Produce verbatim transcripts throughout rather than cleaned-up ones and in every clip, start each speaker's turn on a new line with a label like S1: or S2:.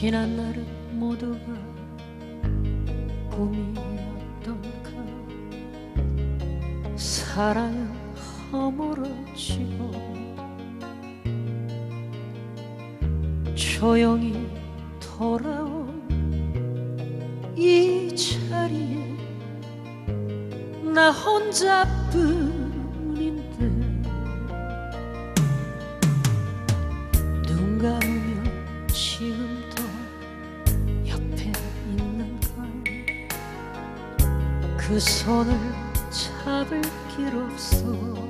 S1: 지난 날은 모두가 꿈이었던가. 사랑은 허물어지고 조용히 돌아온 이 자리에 나 혼자뿐인데, 눈 감으면 지금도 옆에 있는 걸, 그 손을 잡을 길 없어.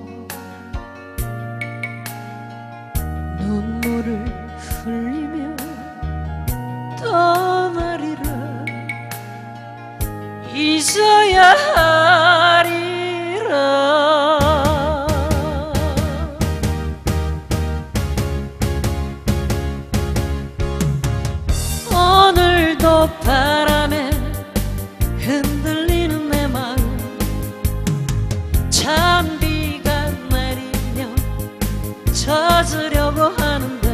S1: 눈물을 흘리며 떠나리라. 잊어야 하리라. 오늘도 바람에 흔들리는 내 마음, 찬비가 내리면 젖으려고 하는데,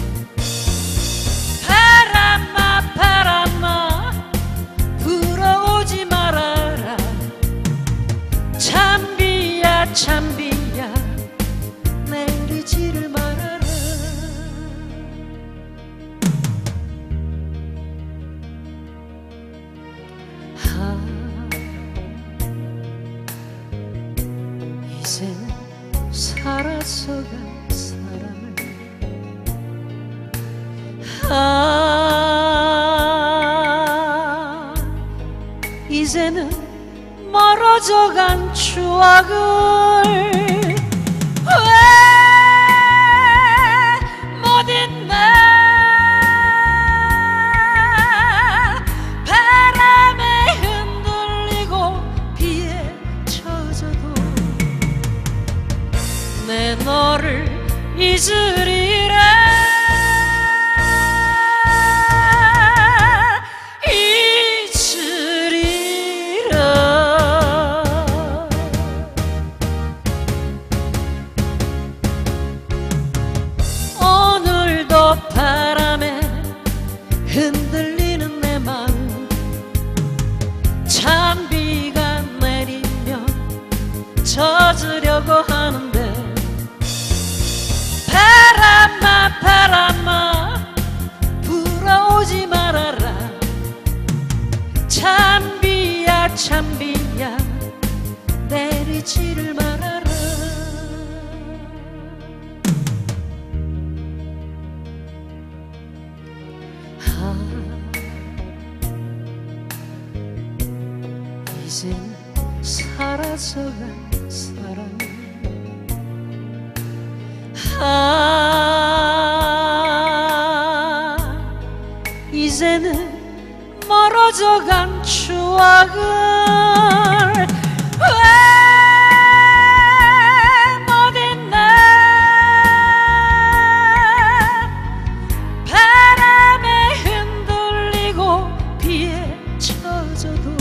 S1: 바람아 바람아 불어오지 말아라. 찬비야 찬비야 내리지를 말아라. 아, 이제는 사라져간 사랑을, 아, 이제는 멀어져간 추억을 왜 못 잊나. 바람에 흔들리고 비에 젖어도 내 너를 잊으리라. 바람에 흔들리는 내 마음, 찬비가 내리면 젖으려고 하는데, 바람아 바람아 불어오지 말아라. 찬비야 찬비야 내리지를 말아라. 이젠 사라져간 사랑, 아, 이제는 멀어져간 추억을 왜 못 잊나. 바람에 흔들리고 비에 젖어도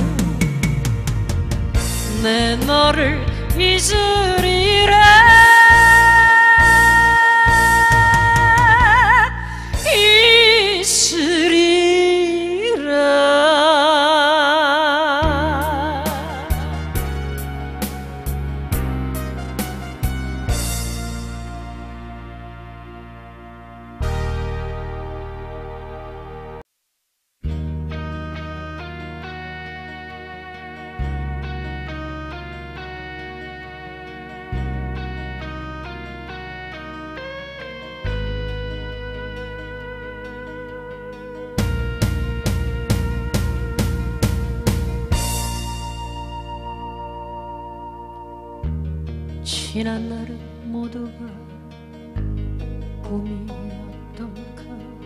S1: 내 너를 잊으리라. 잊으리라. 지난 날은 모두가 꿈이었던가.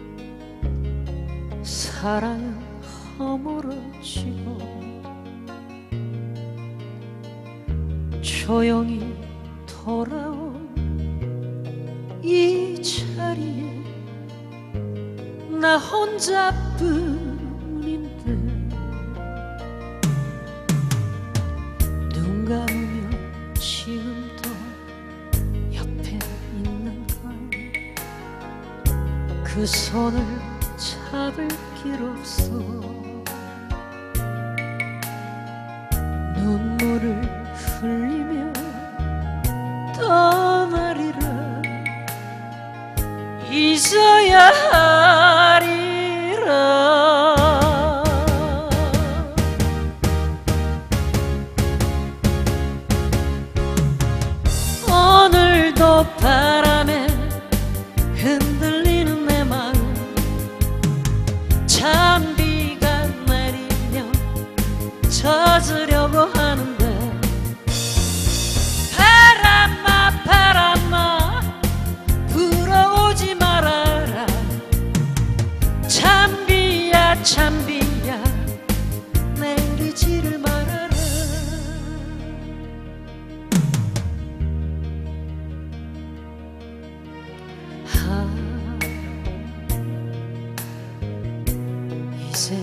S1: 사랑은 허물어지고 조용히 돌아온 이 자리에 나 혼자뿐인데, 눈 감으면 지금도 옆에 있는 걸, 그 손을 찾을 길 없어. 눈물을 흘리며 떠나리라. 잊어야 하리라. 오늘도 바람에 흔들리는 내 마음, 찬비가 내리며 젖으려고 하는데, 바람아 바람아 불어오지 말아라. 찬비야 찬비야 내리지를 말아라. 아, 이제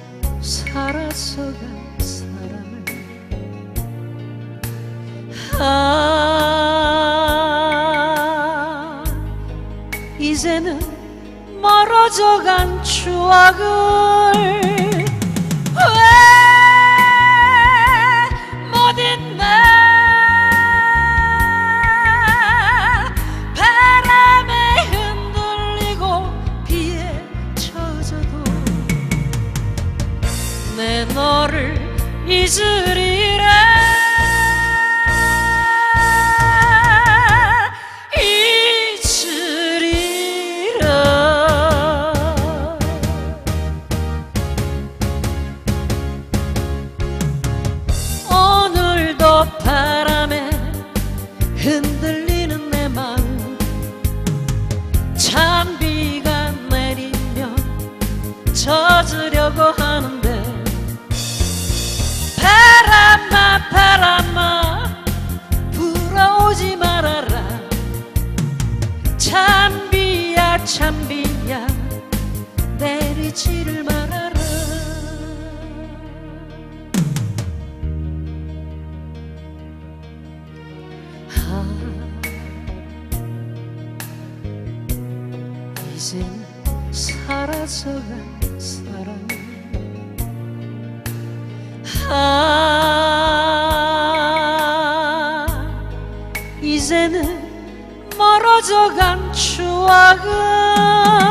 S1: 사라져간 사람을, 아, 이제는 멀어져간 추억을 왜 못 잊나. 바람에 흔들리고 비에 젖어도 내 너를 잊으리라. 바람에 흔들리는 내 마음, 찬비가 내리며 젖으려고 하는데, 바람아 바람아 불어오지 말아라. 찬비야 찬비야 내리지를 말아라. 아, 이젠 사라져간 사랑, 아, 이제는 멀어져간 추억은